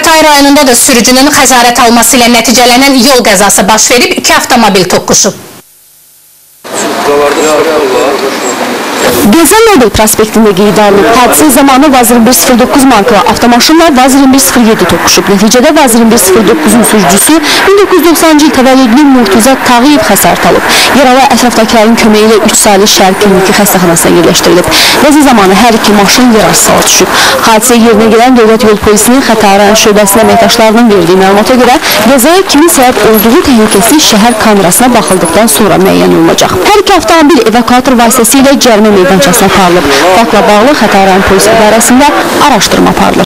Hatay rayonunda da sürücünün xəsarət alması ilə nəticələnən yol qəzası baş verib, 2 avtomobil toqquşub. Gəzən Nobel prospektində qeydə alınıb. Hadisə zamanı Vaz 2109 markalı avtomaşınla Vaz 2107 toqquşub. Nəticədə Vaz 2109-un sürücüsü 1990-cı il təvəllüdlü Murtuza Tağıyev xəsarət alıb. Yaralı ətrafdakilərin köməyi ilə 3 saylı şəhər kliniki xəstəxanasına yerləşdirilib. Qəza zamanı hər iki maşın yararsız hala düşüb. Hadisə yerinə gələn Dövlət Yol Polisinin Xətai rayon şöbəsinin əməkdaşlarının verdiyi məlumata görə qəzaya kimin səbəb olduğu təhlükəsi şəhər kamerasına baxıldıqdan sonra müəyyən olunacaq. Hər iki avtomobil evakuator vasitəsilə cərimə meydançasına aparılıb. Faktla bağlı Xətai rayon polis idarəsində araşdırma aparılır.